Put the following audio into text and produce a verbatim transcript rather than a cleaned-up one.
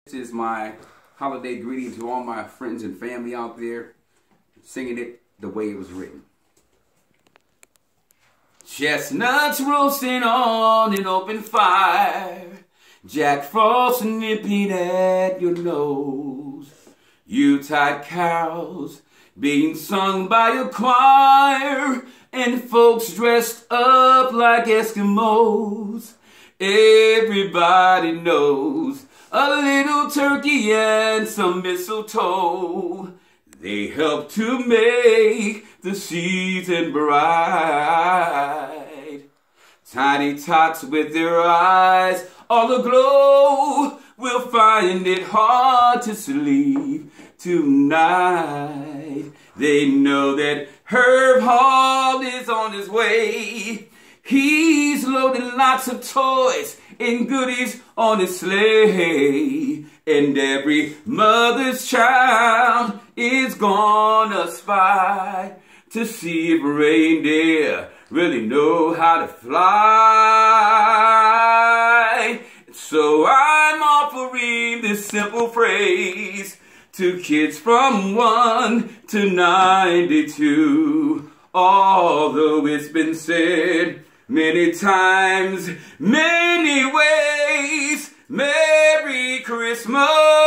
This is my holiday greeting to all my friends and family out there, singing it the way it was written. Chestnuts roasting on an open fire, Jack Frost nipping at your nose, Yuletide carols being sung by a choir, and folks dressed up like Eskimos. Everybody knows a little turkey and some mistletoe, they help to make the season bright. Tiny tots with their eyes all aglow will find it hard to sleep tonight. They know that Herbie is on his way. He's loading lots of toys and goodies on his sleigh, and every mother's child is gonna spy to see if reindeer really know how to fly. So I'm offering this simple phrase to kids from one to ninety-two. Although it's been said many times, many ways, Merry Christmas.